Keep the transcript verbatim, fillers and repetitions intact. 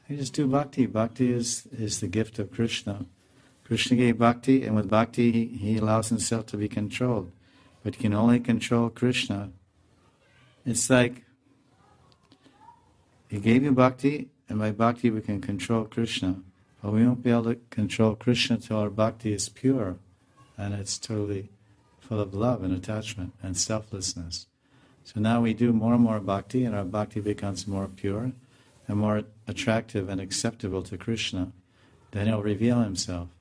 You just do bhakti. Bhakti is, is the gift of Krishna. Krishna gave bhakti, and with bhakti he, he allows himself to be controlled. But you can only control Krishna. It's like he gave you bhakti, and by bhakti we can control Krishna. But we won't be able to control Krishna till our bhakti is pure, and it's totally full of love and attachment and selflessness. So now we do more and more bhakti, and our bhakti becomes more pure and more attractive and acceptable to Krishna. Then he'll reveal himself.